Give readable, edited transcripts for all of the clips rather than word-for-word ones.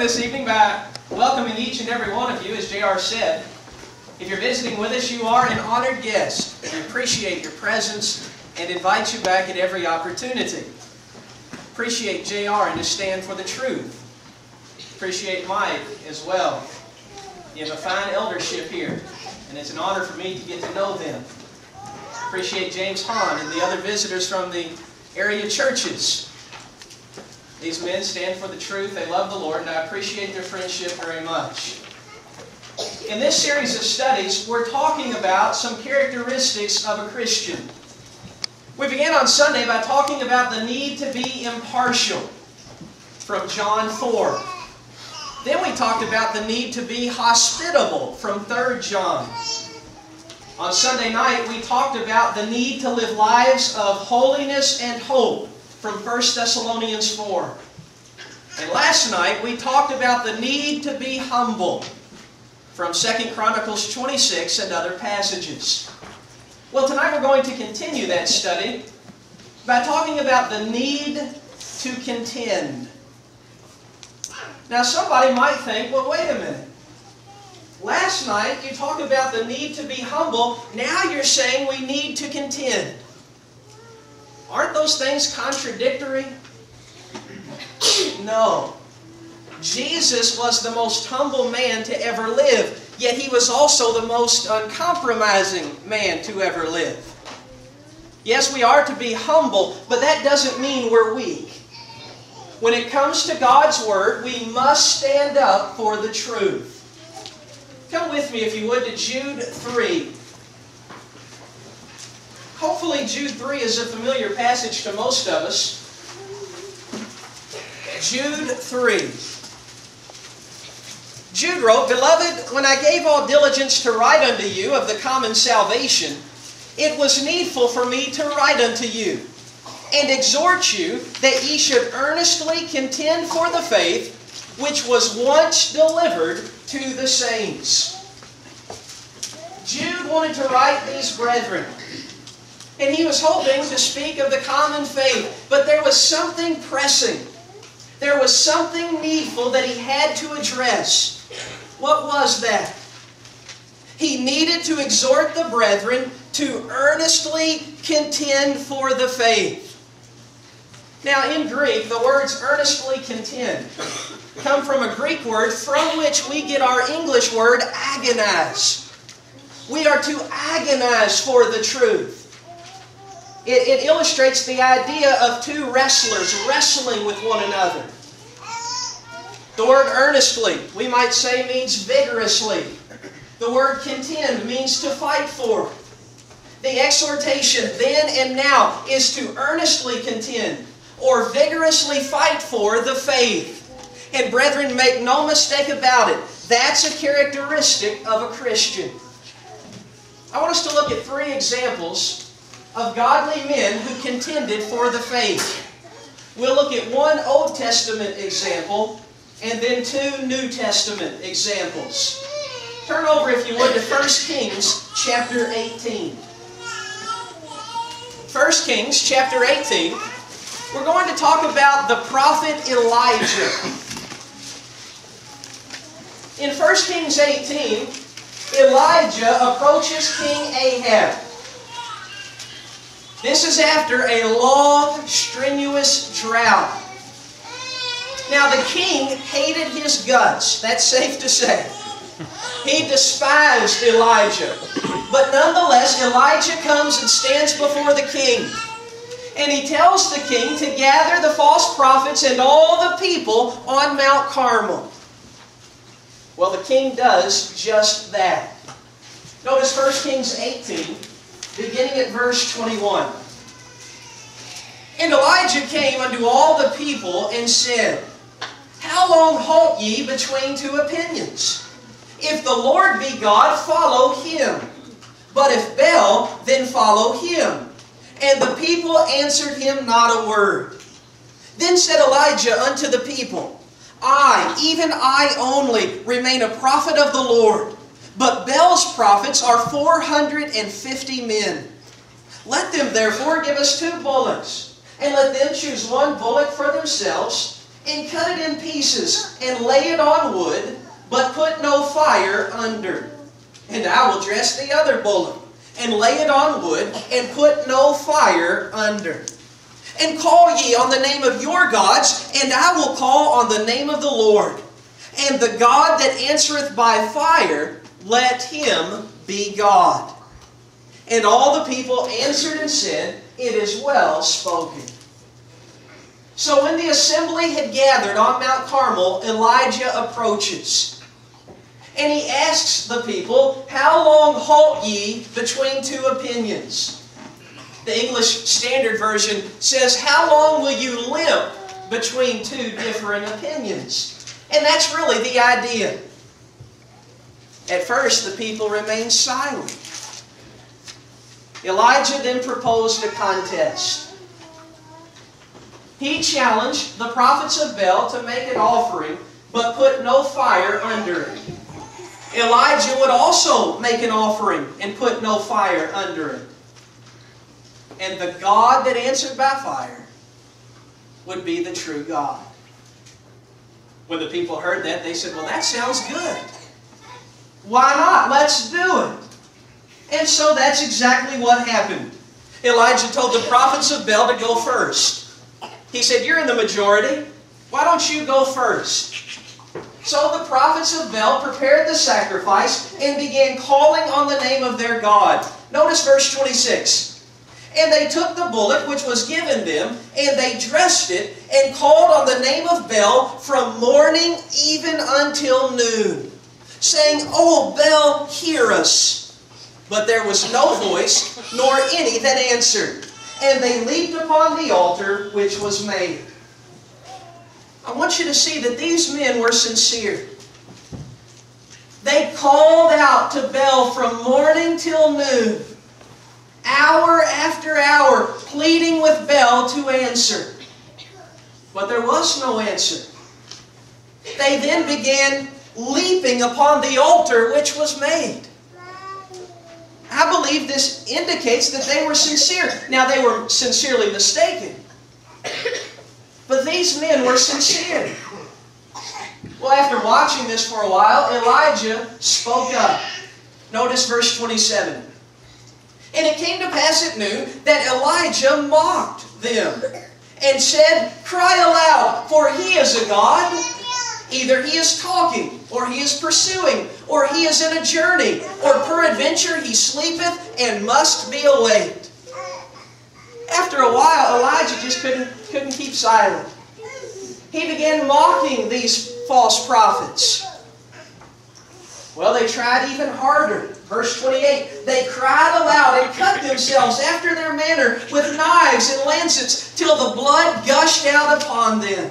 this evening by welcoming each and every one of you, as JR said. If you're visiting with us, you are an honored guest. We appreciate your presence and invite you back at every opportunity. Appreciate JR and his stand for the truth. Appreciate Mike as well. You have a fine eldership here, and it's an honor for me to get to know them. Appreciate James Hahn and the other visitors from the area churches. These men stand for the truth, they love the Lord, and I appreciate their friendship very much. In this series of studies, we're talking about some characteristics of a Christian. We began on Sunday by talking about the need to be impartial from John 4. Then we talked about the need to be hospitable from 3 John. On Sunday night, we talked about the need to live lives of holiness and hope from 1 Thessalonians 4. And last night, we talked about the need to be humble from 2 Chronicles 26 and other passages. Well, tonight we're going to continue that study by talking about the need to contend. Now, somebody might think, well, wait a minute. Last night, you talked about the need to be humble. Now you're saying we need to contend. Aren't those things contradictory? No. Jesus was the most humble man to ever live, yet He was also the most uncompromising man to ever live. Yes, we are to be humble, but that doesn't mean we're weak. When it comes to God's Word, we must stand up for the truth. Come with me, if you would, to Jude 3. Hopefully Jude 3 is a familiar passage to most of us. Jude 3. Jude wrote, "Beloved, when I gave all diligence to write unto you of the common salvation, it was needful for me to write unto you, and exhort you that ye should earnestly contend for the faith which was once delivered to the saints." Jude wanted to write these brethren, and he was hoping to speak of the common faith, but there was something pressing. There was something needful that he had to address. What was that? He needed to exhort the brethren to earnestly contend for the faith. Now, in Greek, the words earnestly contend come from a Greek word from which we get our English word agonize. We are to agonize for the truth. It illustrates the idea of two wrestlers wrestling with one another. The word earnestly, we might say, means vigorously. The word contend means to fight for. The exhortation then and now is to earnestly contend or vigorously fight for the faith. And brethren, make no mistake about it, that's a characteristic of a Christian. I want us to look at 3 examples of godly men who contended for the faith. We'll look at 1 Old Testament example and then 2 New Testament examples. Turn over, if you would, to 1 Kings chapter 18. 1 Kings chapter 18. We're going to talk about the prophet Elijah. In 1 Kings 18, Elijah approaches King Ahab. This is after a long, strenuous drought. Now, the king hated his guts. That's safe to say. He despised Elijah. But nonetheless, Elijah comes and stands before the king. And he tells the king to gather the false prophets and all the people on Mount Carmel. Well, the king does just that. Notice 1 Kings 18, beginning at verse 21. "And Elijah came unto all the people and said, How long halt ye between 2 opinions? If the Lord be God, follow Him. But if Baal, then follow him. And the people answered him not a word. Then said Elijah unto the people, I, even I only, remain a prophet of the Lord. But Baal's prophets are 450 men. Let them therefore give us 2 bullocks, and let them choose 1 bullock for themselves, and cut it in pieces, and lay it on wood, but put no fire under. And I will dress the other bullock, and lay it on wood, and put no fire under. And call ye on the name of your gods, and I will call on the name of the Lord. And the God that answereth by fire, let him be God. And all the people answered and said, It is well spoken. So when the assembly had gathered on Mount Carmel, Elijah approaches. And he asks the people, How long halt ye between two opinions? The English Standard Version says, How long will you limp between two different opinions? And that's really the idea. At first, the people remained silent. Elijah then proposed a contest. He challenged the prophets of Baal to make an offering, but put no fire under it. Elijah would also make an offering and put no fire under it. And the God that answered by fire would be the true God. When the people heard that, they said, Well, that sounds good. Why not? Let's do it. And so that's exactly what happened. Elijah told the prophets of Baal to go first. He said, You're in the majority. Why don't you go first? So the prophets of Baal prepared the sacrifice and began calling on the name of their God. Notice verse 26. And they took the bullock which was given them, and they dressed it, and called on the name of Baal from morning even until noon, saying, O Baal, hear us. But there was no voice, nor any that answered. And they leaped upon the altar which was made. I want you to see that these men were sincere. They called out to Baal from morning till noon, hour after hour, pleading with Baal to answer. But there was no answer. They then began leaping upon the altar which was made. I believe this indicates that they were sincere. Now, they were sincerely mistaken. But these men were sincere. Well, after watching this for a while, Elijah spoke up. Notice verse 27. And it came to pass at noon that Elijah mocked them and said, Cry aloud, for he is a God. Either he is talking, or he is pursuing, or he is in a journey, or peradventure he sleepeth and must be awaked. After a while, Elijah just couldn't keep silent. He began mocking these false prophets. Well, they tried even harder. Verse 28, they cried aloud and cut themselves after their manner with knives and lancets till the blood gushed out upon them.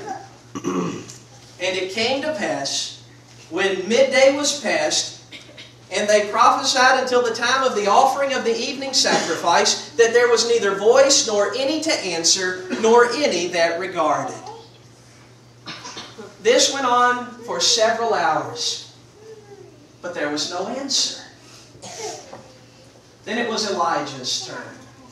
And it came to pass, when midday was past, and they prophesied until the time of the offering of the evening sacrifice, that there was neither voice, nor any to answer, nor any that regarded. This went on for several hours, but there was no answer. Then it was Elijah's turn.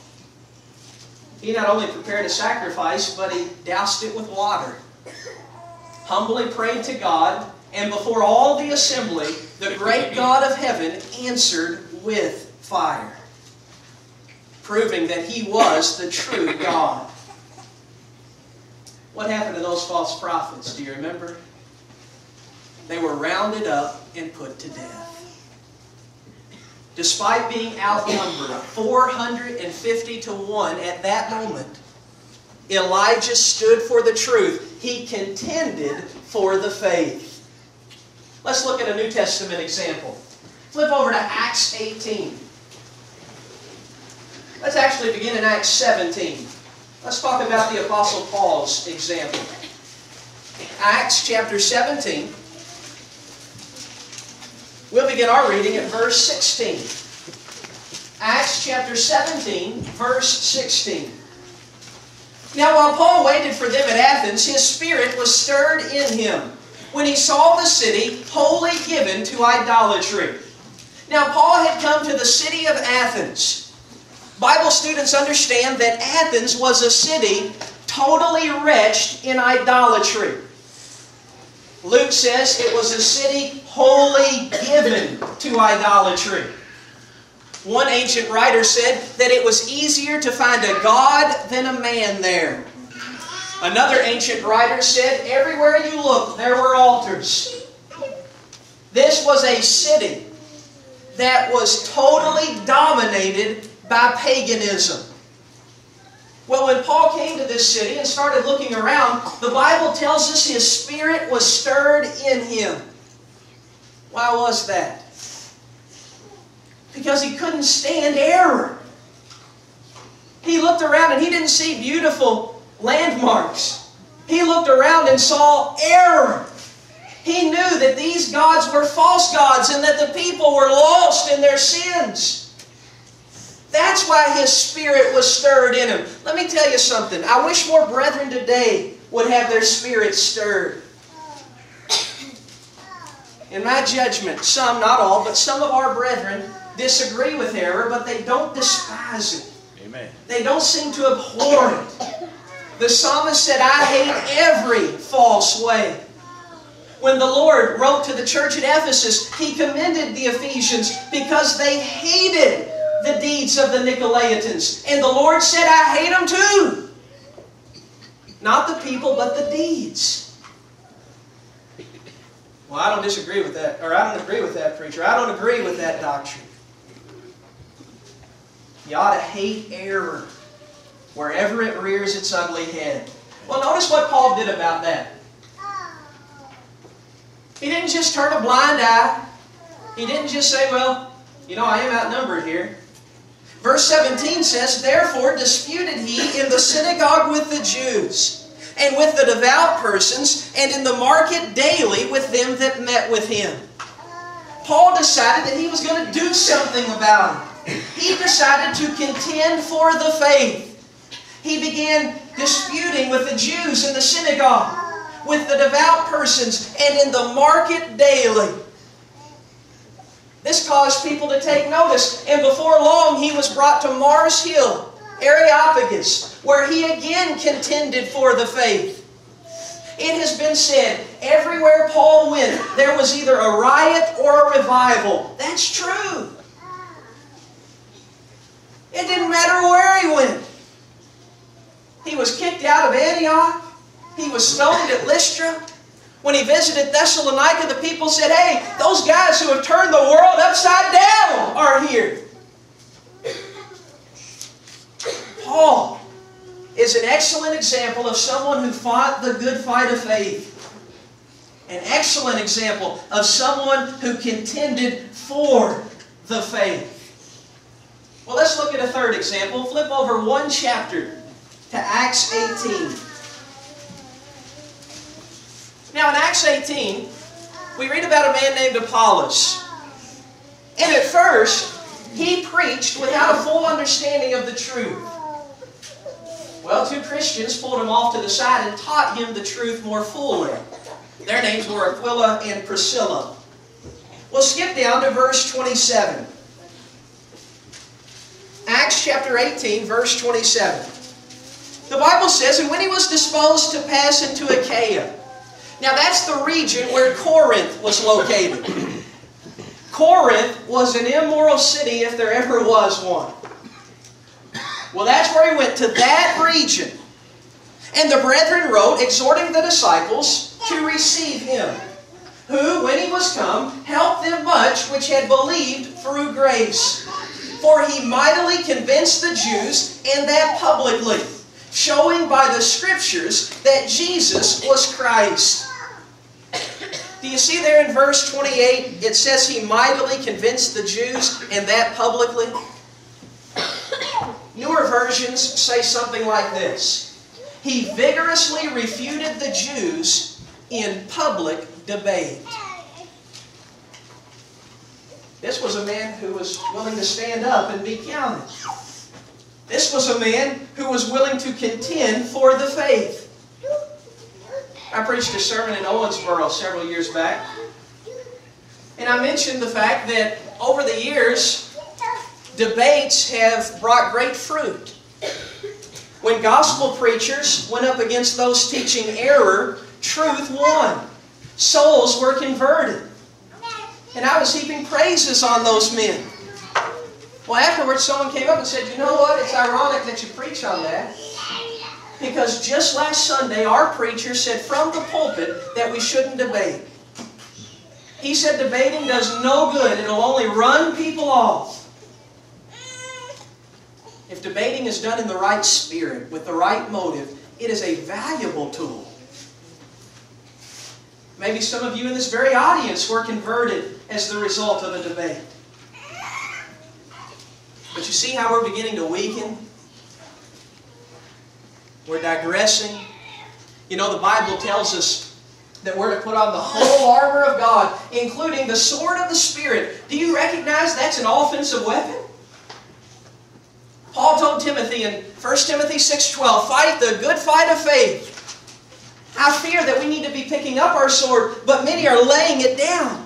He not only prepared a sacrifice, but he doused it with water. Humbly prayed to God, and before all the assembly, the great God of heaven answered with fire, proving that He was the true God. What happened to those false prophets? Do you remember? They were rounded up and put to death. Despite being outnumbered 450 to 1 at that moment, Elijah stood for the truth. He contended for the faith. Let's look at a New Testament example. Flip over to Acts 18. Let's actually begin in Acts 17. Let's talk about the Apostle Paul's example. Acts chapter 17. We'll begin our reading at verse 16. Acts chapter 17, verse 16. Now while Paul waited for them at Athens, his spirit was stirred in him when he saw the city wholly given to idolatry. Now Paul had come to the city of Athens. Bible students understand that Athens was a city totally wretched in idolatry. Luke says it was a city wholly given to idolatry. One ancient writer said that it was easier to find a god than a man there. Another ancient writer said everywhere you looked there were altars. This was a city that was totally dominated by paganism. Well, when Paul came to this city and started looking around, the Bible tells us his spirit was stirred in him. Why was that? Because he couldn't stand error. He looked around and he didn't see beautiful landmarks. He looked around and saw error. He knew that these gods were false gods and that the people were lost in their sins. That's why his spirit was stirred in him. Let me tell you something. I wish more brethren today would have their spirits stirred. In my judgment, some, not all, but some of our brethren disagree with error, but they don't despise it. Amen. They don't seem to abhor it. The psalmist said, I hate every false way. When the Lord wrote to the church at Ephesus, He commended the Ephesians because they hated the deeds of the Nicolaitans. And the Lord said, I hate them too. Not the people, but the deeds. Well, I don't disagree with that, or I don't agree with that, preacher. I don't agree with that doctrine. You ought to hate error wherever it rears its ugly head. Well, notice what Paul did about that. He didn't just turn a blind eye. He didn't just say, well, you know, I am outnumbered here. Verse 17 says, Therefore disputed he in the synagogue with the Jews, and with the devout persons, and in the market daily with them that met with him. Paul decided that he was going to do something about it. He decided to contend for the faith. He began disputing with the Jews in the synagogue, with the devout persons, and in the market daily. This caused people to take notice, and before long he was brought to Mars Hill, Areopagus, where he again contended for the faith. It has been said, everywhere Paul went, there was either a riot or a revival. That's true. It didn't matter where he went. He was kicked out of Antioch. He was stoned at Lystra. When he visited Thessalonica, the people said, hey, those guys who have turned the world upside down are here. Paul is an excellent example of someone who fought the good fight of faith. An excellent example of someone who contended for the faith. Well, let's look at a third example. Flip over one chapter to Acts 18. Now in Acts 18, we read about a man named Apollos. And at first, he preached without a full understanding of the truth. Well, two Christians pulled him off to the side and taught him the truth more fully. Their names were Aquila and Priscilla. We'll skip down to verse 27. Acts chapter 18, verse 27. The Bible says, And when he was disposed to pass into Achaia. Now that's the region where Corinth was located. Corinth was an immoral city if there ever was one. Well, that's where he went, to that region. And the brethren wrote, exhorting the disciples to receive him, who, when he was come, helped them much which had believed through grace. For he mightily convinced the Jews, and that publicly, showing by the Scriptures that Jesus was Christ. Do you see there in verse 28, it says he mightily convinced the Jews, and that publicly? Newer versions say something like this. He vigorously refuted the Jews in public debate. This was a man who was willing to stand up and be counted. This was a man who was willing to contend for the faith. I preached a sermon in Owensboro several years back. And I mentioned the fact that over the years, debates have brought great fruit. When gospel preachers went up against those teaching error, truth won. Souls were converted. And I was heaping praises on those men. Well, afterwards someone came up and said, you know what, it's ironic that you preach on that. Because just last Sunday, our preacher said from the pulpit that we shouldn't debate. He said debating does no good. It'll only run people off. If debating is done in the right spirit, with the right motive, it is a valuable tool. Maybe some of you in this very audience were converted as the result of a debate. But you see how we're beginning to weaken? We're digressing. You know, the Bible tells us that we're to put on the whole armor of God, including the sword of the Spirit. Do you recognize that's an offensive weapon? Paul told Timothy in 1 Timothy 6:12, fight the good fight of faith. I fear that we need to be picking up our sword, but many are laying it down.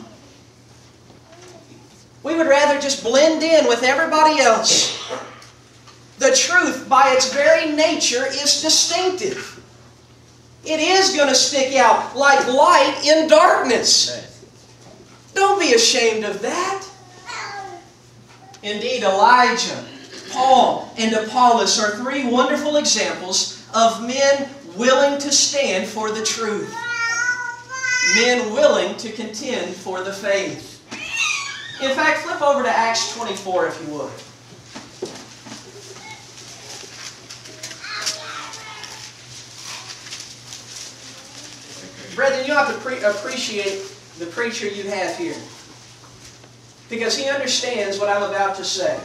We would rather just blend in with everybody else. The truth, by its very nature, is distinctive. It is going to stick out like light in darkness. Don't be ashamed of that. Indeed, Elijah, Paul, and Apollos are three wonderful examples of men willing to stand for the truth. Men willing to contend for the faith. In fact, flip over to Acts 24 if you would. Brethren, you have to appreciate the preacher you have here. Because he understands what I'm about to say.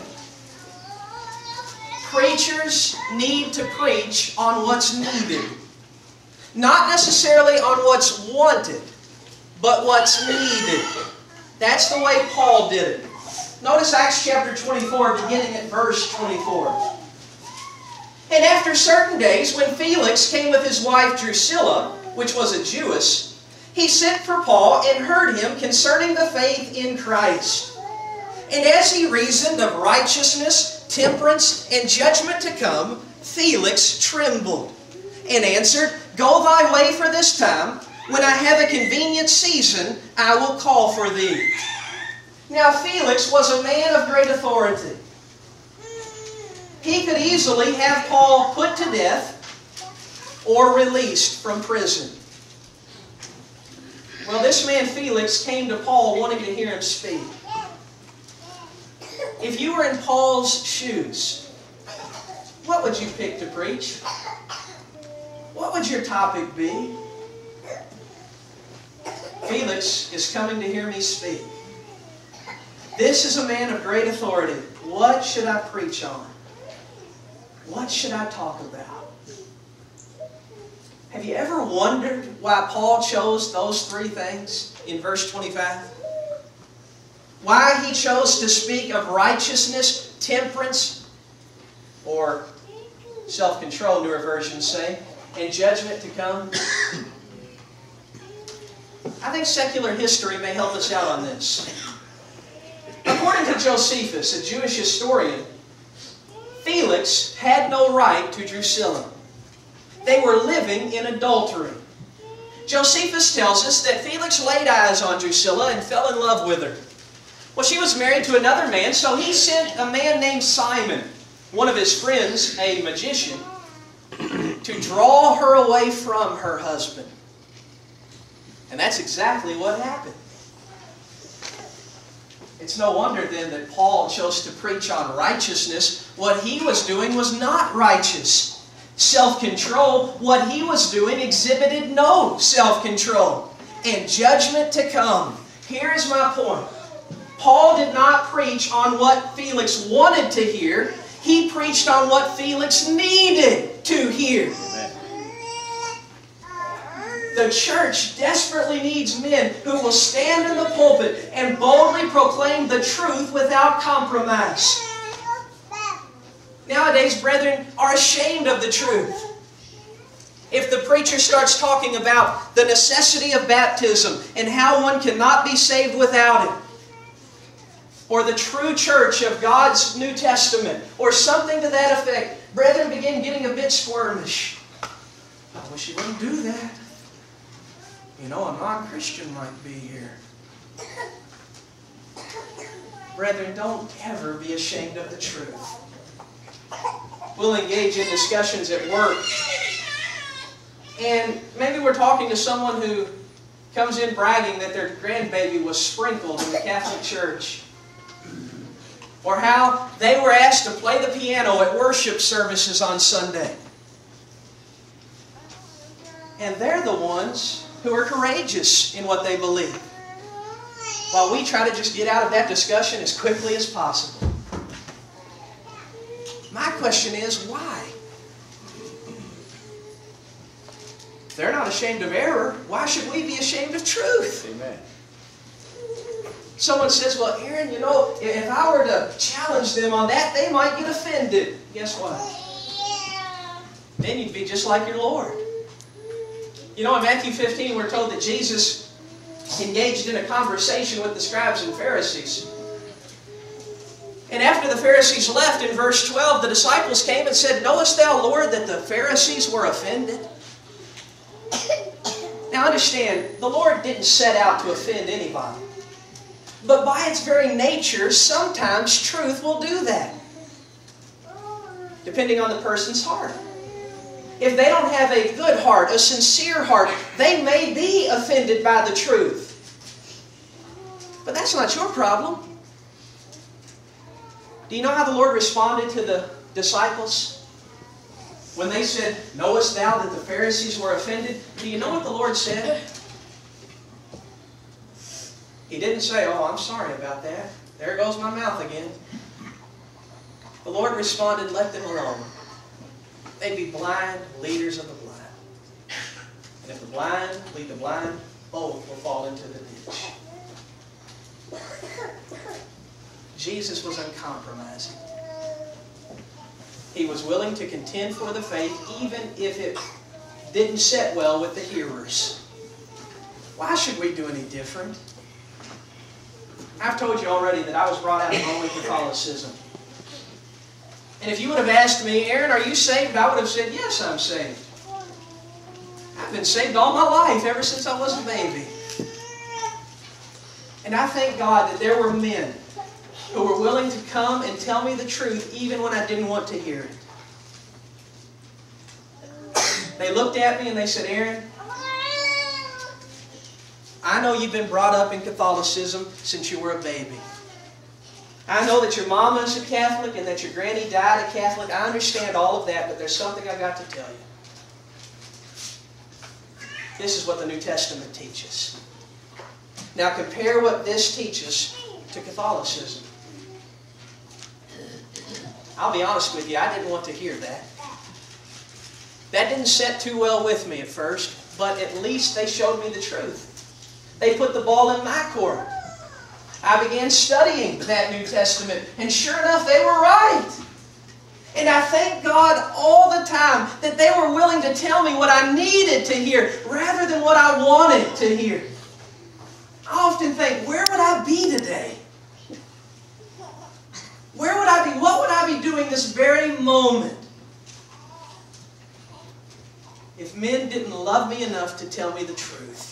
Preachers need to preach on what's needed. Not necessarily on what's wanted, but what's needed. That's the way Paul did it. Notice Acts chapter 24, beginning at verse 24. And after certain days, when Felix came with his wife Drusilla, which was a Jewess, he sent for Paul and heard him concerning the faith in Christ. And as he reasoned of righteousness, temperance, and judgment to come, Felix trembled and answered, Go thy way for this time. When I have a convenient season, I will call for thee. Now Felix was a man of great authority. He could easily have Paul put to death or released from prison. Well, this man Felix came to Paul wanting to hear him speak. If you were in Paul's shoes, what would you pick to preach? What would your topic be? Felix is coming to hear me speak. This is a man of great authority. What should I preach on? What should I talk about? Have you ever wondered why Paul chose those three things in verse 25? Why he chose to speak of righteousness, temperance, or self-control, newer versions say, and judgment to come? I think secular history may help us out on this. According to Josephus, a Jewish historian, Felix had no right to Drusilla. They were living in adultery. Josephus tells us that Felix laid eyes on Drusilla and fell in love with her. Well, she was married to another man, so he sent a man named Simon, one of his friends, a magician, to draw her away from her husband. And that's exactly what happened. It's no wonder then that Paul chose to preach on righteousness. What he was doing was not righteous. Self-control, what he was doing exhibited no self-control. And judgment to come. Here is my point. Paul did not preach on what Felix wanted to hear. He preached on what Felix needed to hear. Amen. The church desperately needs men who will stand in the pulpit and boldly proclaim the truth without compromise. Nowadays, brethren are ashamed of the truth. If the preacher starts talking about the necessity of baptism and how one cannot be saved without it, or the true church of God's New Testament, or something to that effect, brethren begin getting a bit squirmish. I wish he wouldn't do that. A non-Christian might be here. Brethren, don't ever be ashamed of the truth. We'll engage in discussions at work. And maybe we're talking to someone who comes in bragging that their grandbaby was sprinkled in the Catholic Church. Or how they were asked to play the piano at worship services on Sunday. And they're the ones who are courageous in what they believe. While we try to just get out of that discussion as quickly as possible. My question is, why? If they're not ashamed of error, why should we be ashamed of truth? Amen. Someone says, well, Aaron, if I were to challenge them on that, they might get offended. Guess what? Then you'd be just like your Lord. In Matthew 15, we're told that Jesus engaged in a conversation with the scribes and Pharisees. And after the Pharisees left, in verse 12, the disciples came and said, knowest thou, Lord, that the Pharisees were offended? Now understand, the Lord didn't set out to offend anybody. But by its very nature, sometimes truth will do that. Depending on the person's heart. If they don't have a good heart, a sincere heart, they may be offended by the truth. But that's not your problem. Do you know how the Lord responded to the disciples? When they said, knowest thou that the Pharisees were offended? Do you know what the Lord said? He didn't say, oh, I'm sorry about that. There goes my mouth again. The Lord responded, let them alone. They be blind leaders of the blind. And if the blind lead the blind, both will fall into the ditch. Jesus was uncompromising. He was willing to contend for the faith even if it didn't set well with the hearers. Why should we do any different? I've told you already that I was brought out of Roman Catholicism. And if you would have asked me, Aaron, are you saved? I would have said, yes, I'm saved. I've been saved all my life, ever since I was a baby. And I thank God that there were men who were willing to come and tell me the truth even when I didn't want to hear it. They looked at me and they said, Aaron, I know you've been brought up in Catholicism since you were a baby. I know that your mama is a Catholic and that your granny died a Catholic. I understand all of that, but there's something I got to tell you. This is what the New Testament teaches. Now compare what this teaches to Catholicism. I'll be honest with you, I didn't want to hear that. That didn't set too well with me at first, but at least they showed me the truth. They put the ball in my court. I began studying that New Testament, and sure enough, they were right. And I thank God all the time that they were willing to tell me what I needed to hear rather than what I wanted to hear. I often think, where would I be today? Where would I be? What would I be doing this very moment if men didn't love me enough to tell me the truth?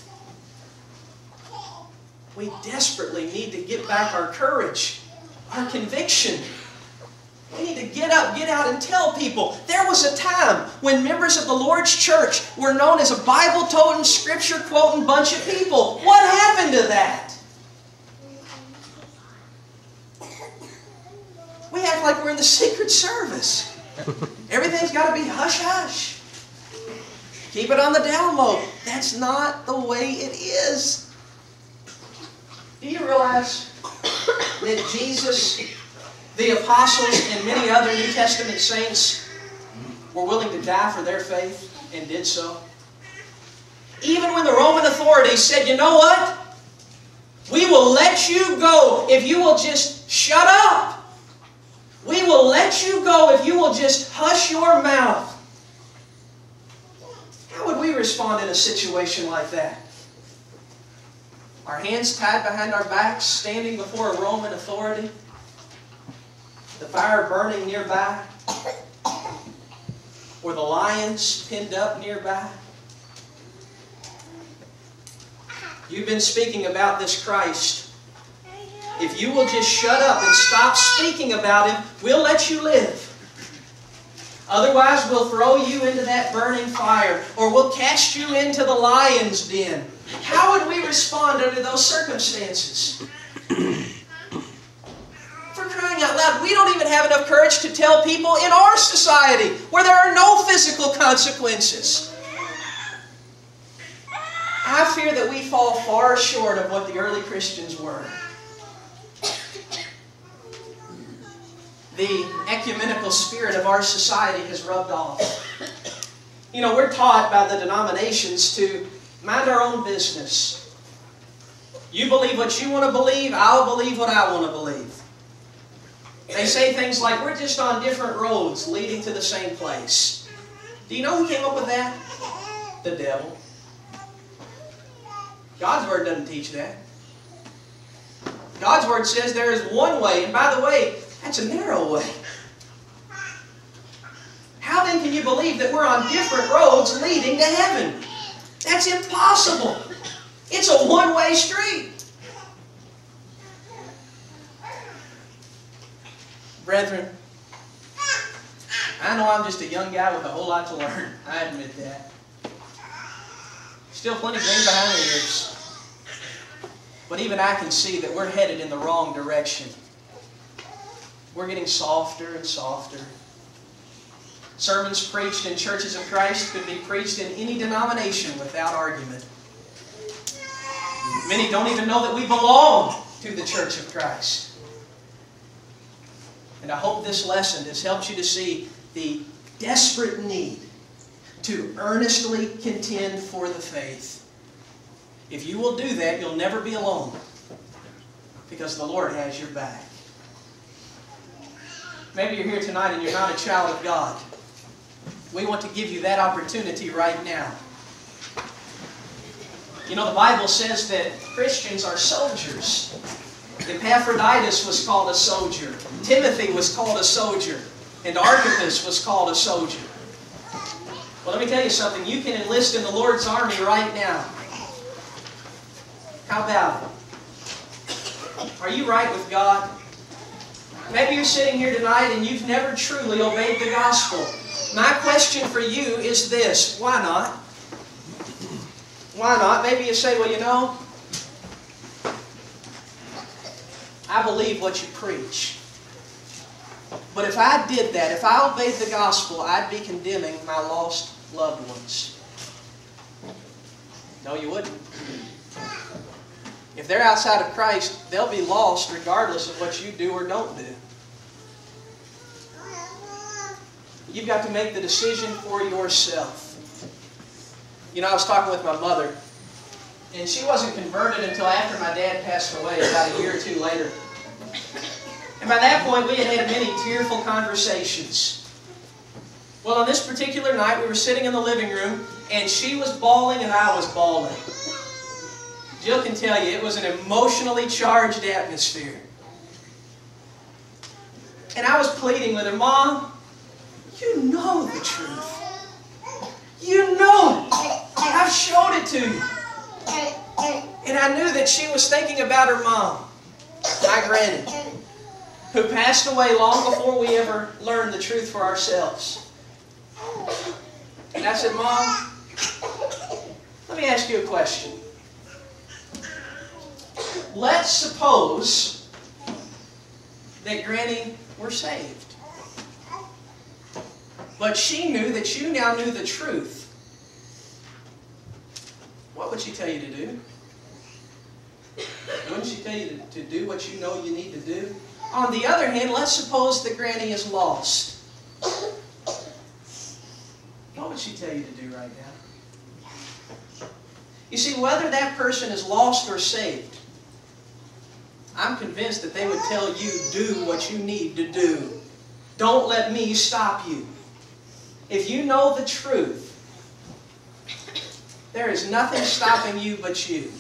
We desperately need to get back our courage, our conviction. We need to get up, get out, and tell people. There was a time when members of the Lord's church were known as a Bible-toting, Scripture-quoting bunch of people. What happened to that? We act like we're in the Secret Service. Everything's got to be hush-hush. Keep it on the down low. That's not the way it is. Do you realize that Jesus, the apostles, and many other New Testament saints were willing to die for their faith and did so? Even when the Roman authorities said, you know what? We will let you go if you will just shut up. We will let you go if you will just hush your mouth. How would we respond in a situation like that? Our hands tied behind our backs, standing before a Roman authority. The fire burning nearby. Or the lions pinned up nearby. You've been speaking about this Christ. If you will just shut up and stop speaking about Him, we'll let you live. Otherwise, we'll throw you into that burning fire, or we'll cast you into the lion's den. How would we respond under those circumstances? For crying out loud, we don't even have enough courage to tell people in our society where there are no physical consequences. I fear that we fall far short of what the early Christians were. The ecumenical spirit of our society has rubbed off. You know, we're taught by the denominations to mind our own business. You believe what you want to believe, I'll believe what I want to believe. They say things like, we're just on different roads leading to the same place. Do you know who came up with that? The devil. God's Word doesn't teach that. God's Word says there is one way, and by the way, that's a narrow way. How then can you believe that we're on different roads leading to heaven? That's impossible. It's a one-way street. Brethren, I know I'm just a young guy with a whole lot to learn. I admit that. Still plenty green behind the ears. But even I can see that we're headed in the wrong direction. We're getting softer and softer. Sermons preached in churches of Christ could be preached in any denomination without argument. Many don't even know that we belong to the Church of Christ. And I hope this lesson has helped you to see the desperate need to earnestly contend for the faith. If you will do that, you'll never be alone, because the Lord has your back. Maybe you're here tonight and you're not a child of God. We want to give you that opportunity right now. You know, the Bible says that Christians are soldiers. Epaphroditus was called a soldier. Timothy was called a soldier. And Archippus was called a soldier. Well, let me tell you something. You can enlist in the Lord's army right now. How about it? Are you right with God? Maybe you're sitting here tonight and you've never truly obeyed the gospel. My question for you is this. Why not? Why not? Maybe you say, well, you know, I believe what you preach. But if I did that, if I obeyed the gospel, I'd be condemning my lost loved ones. No, you wouldn't. If they're outside of Christ, they'll be lost regardless of what you do or don't do. You've got to make the decision for yourself. You know, I was talking with my mother, and she wasn't converted until after my dad passed away, about a year or two later. And by that point, we had had many tearful conversations. Well, on this particular night, we were sitting in the living room, and she was bawling and I was bawling. Jill can tell you, it was an emotionally charged atmosphere. And I was pleading with her, Mom, you know the truth. You know it. I've showed it to you. And I knew that she was thinking about her mom, my granny, who passed away long before we ever learned the truth for ourselves. And I said, Mom, let me ask you a question. Let's suppose that Granny were saved. But she knew that you now knew the truth. What would she tell you to do? Wouldn't she tell you to do what you know you need to do? On the other hand, let's suppose that Granny is lost. What would she tell you to do right now? You see, whether that person is lost or saved, I'm convinced that they would tell you, do what you need to do. Don't let me stop you. If you know the truth, there is nothing stopping you but you.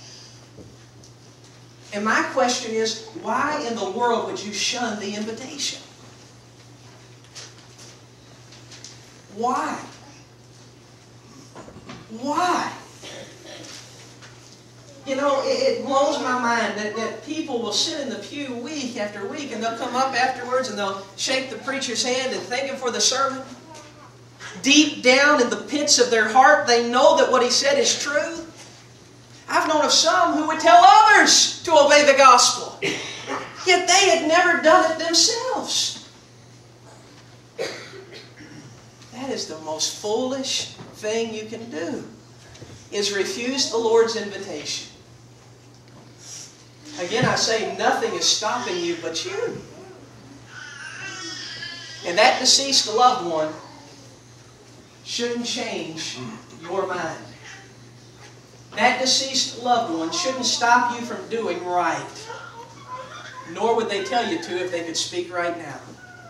And my question is, why in the world would you shun the invitation? Why? Why? You know, it blows my mind that people will sit in the pew week after week and they'll come up afterwards and they'll shake the preacher's hand and thank him for the sermon. Deep down in the pits of their heart, they know that what he said is true. I've known of some who would tell others to obey the gospel, yet they had never done it themselves. That is the most foolish thing you can do, is refuse the Lord's invitation. Again, I say nothing is stopping you but you. And that deceased loved one shouldn't change your mind. That deceased loved one shouldn't stop you from doing right. Nor would they tell you to if they could speak right now.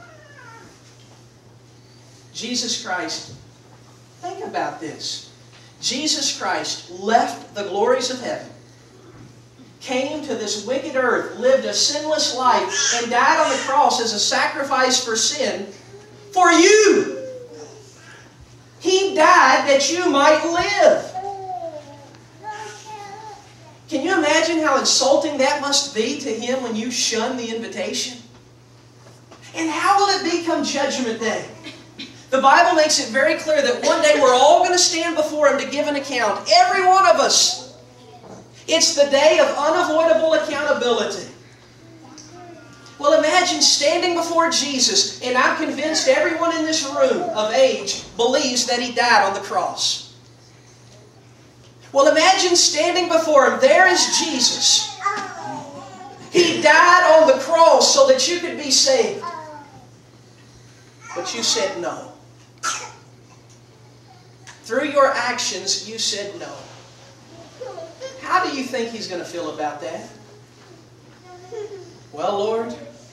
Jesus Christ, think about this. Jesus Christ left the glories of heaven, came to this wicked earth, lived a sinless life, and died on the cross as a sacrifice for sin for you. He died that you might live. Can you imagine how insulting that must be to Him when you shun the invitation? And how will it be come Judgment Day? The Bible makes it very clear that one day we're all going to stand before Him to give an account. Every one of us. It's the day of unavoidable accountability. Well, imagine standing before Jesus, and I'm convinced everyone in this room of age believes that He died on the cross. Well, imagine standing before Him. There is Jesus. He died on the cross so that you could be saved. But you said no. Through your actions, you said no. How do you think He's going to feel about that? Well, Lord,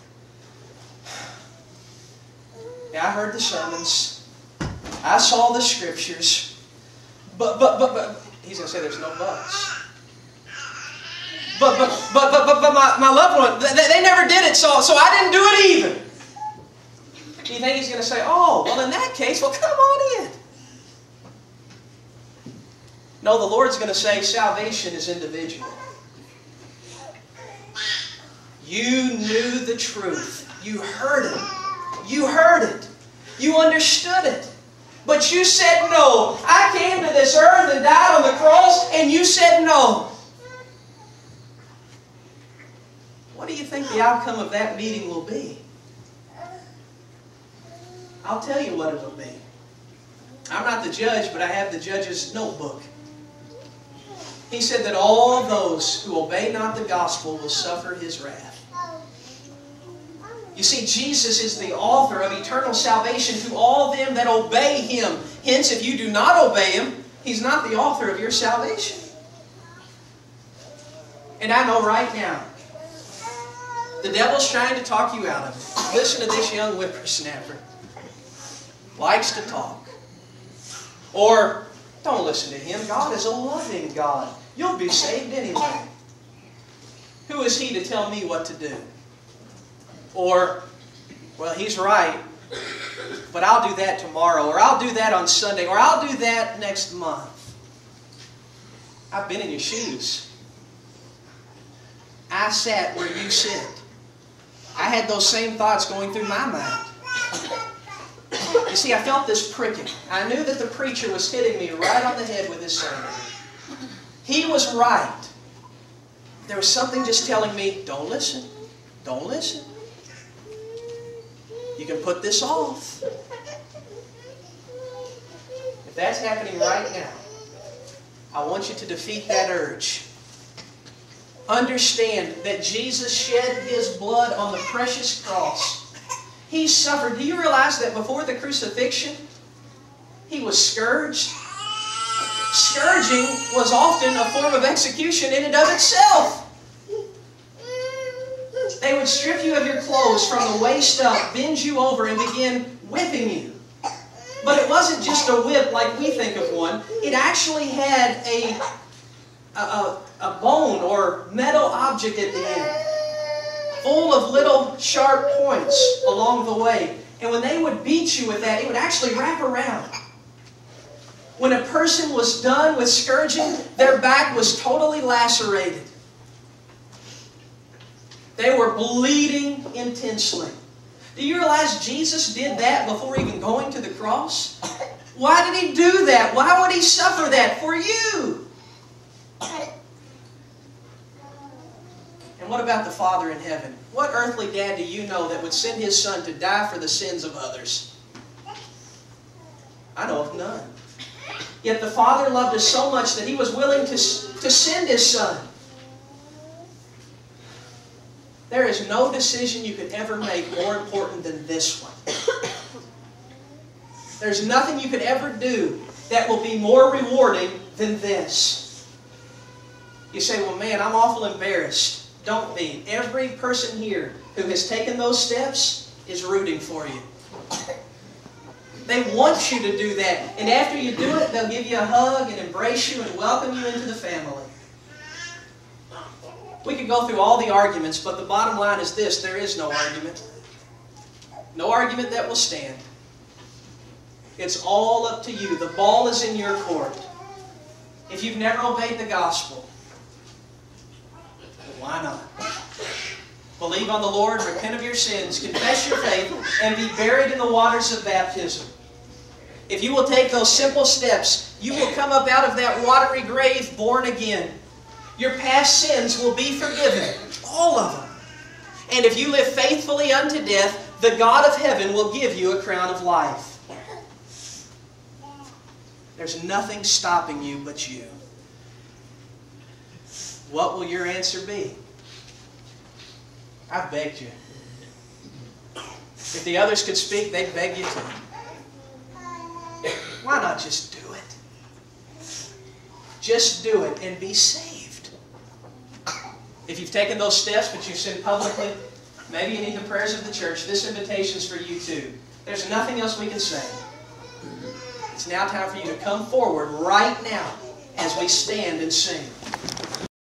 I heard the sermons. I saw the Scriptures. But, He's going to say there's no buts. But my loved one, they never did it, so I didn't do it either. Do you think He's going to say, oh, well, in that case, well, come on in? No, the Lord's going to say salvation is individual. You knew the truth. You heard it. You heard it. You understood it. But you said no. I came to this earth and died on the cross, and you said no. What do you think the outcome of that meeting will be? I'll tell you what it will be. I'm not the judge, but I have the judge's notebook. He said that all those who obey not the gospel will suffer His wrath. You see, Jesus is the author of eternal salvation to all them that obey Him. Hence, if you do not obey Him, He's not the author of your salvation. And I know right now, the devil's trying to talk you out of it. Listen to this young whippersnapper. Likes to talk. Or, don't listen to him. God is a loving God. You'll be saved anyway. Who is he to tell me what to do? Or, well, he's right, but I'll do that tomorrow, or I'll do that on Sunday, or I'll do that next month. I've been in your shoes. I sat where you sit. I had those same thoughts going through my mind. You see, I felt this pricking. I knew that the preacher was hitting me right on the head with his sermon. He was right. There was something just telling me, don't listen. Don't listen. You can put this off. If that's happening right now, I want you to defeat that urge. Understand that Jesus shed His blood on the precious cross. He suffered. Do you realize that before the crucifixion, He was scourged? Scourging was often a form of execution in and of itself. They would strip you of your clothes from the waist up, bend you over, and begin whipping you. But it wasn't just a whip like we think of one. It actually had a bone or metal object at the end, full of little sharp points along the way. And when they would beat you with that, it would actually wrap around. When a person was done with scourging, their back was totally lacerated. They were bleeding intensely. Do you realize Jesus did that before even going to the cross? Why did He do that? Why would He suffer that for you? And what about the Father in heaven? What earthly dad do you know that would send his Son to die for the sins of others? I know of none. Yet the Father loved us so much that He was willing to send His Son. There is no decision you could ever make more important than this one. There's nothing you could ever do that will be more rewarding than this. You say, well, man, I'm awful embarrassed. Don't be. Every person here who has taken those steps is rooting for you. They want you to do that. And after you do it, they'll give you a hug and embrace you and welcome you into the family. We could go through all the arguments, but the bottom line is this: there is no argument. No argument that will stand. It's all up to you. The ball is in your court. If you've never obeyed the gospel, why not? Believe on the Lord, repent of your sins, confess your faith, and be buried in the waters of baptism. If you will take those simple steps, you will come up out of that watery grave born again. Your past sins will be forgiven, all of them. And if you live faithfully unto death, the God of heaven will give you a crown of life. There's nothing stopping you but you. What will your answer be? I've begged you. If the others could speak, they'd beg you too. Why not just do it? Just do it and be saved. If you've taken those steps but you've sinned publicly, maybe you need the prayers of the church. This invitation is for you too. There's nothing else we can say. It's now time for you to come forward right now as we stand and sing.